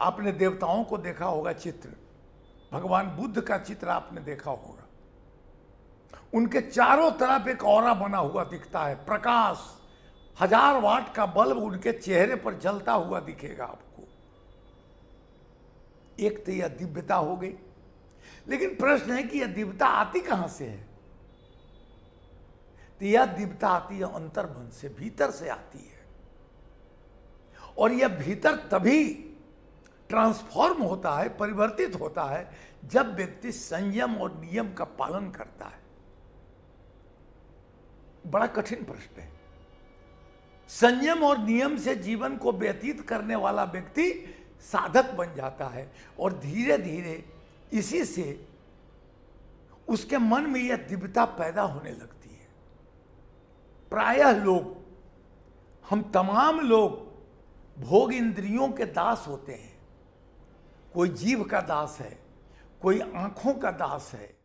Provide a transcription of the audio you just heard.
आपने देवताओं को देखा होगा चित्र, भगवान बुद्ध का चित्र आपने देखा होगा, उनके चारों तरफ एक ऑरा बना हुआ दिखता है, प्रकाश, 1000 वाट का बल्ब उनके चेहरे पर जलता हुआ दिखेगा आपको। एक तो यह दिव्यता हो गई, लेकिन प्रश्न है कि यह दिव्यता आती कहां से है? तो यह दिव्यता आती है अंतर्मन से, भीतर से आती है। और यह भीतर तभी ट्रांसफॉर्म होता है, परिवर्तित होता है, जब व्यक्ति संयम और नियम का पालन करता है। बड़ा कठिन प्रश्न है। संयम और नियम से जीवन को व्यतीत करने वाला व्यक्ति साधक बन जाता है, और धीरे धीरे इसी से उसके मन में यह दिव्यता पैदा होने लगती है। प्रायः लोग, हम तमाम लोग भोग इंद्रियों के दास होते हैं। कोई जीभ का दास है, कोई आंखों का दास है,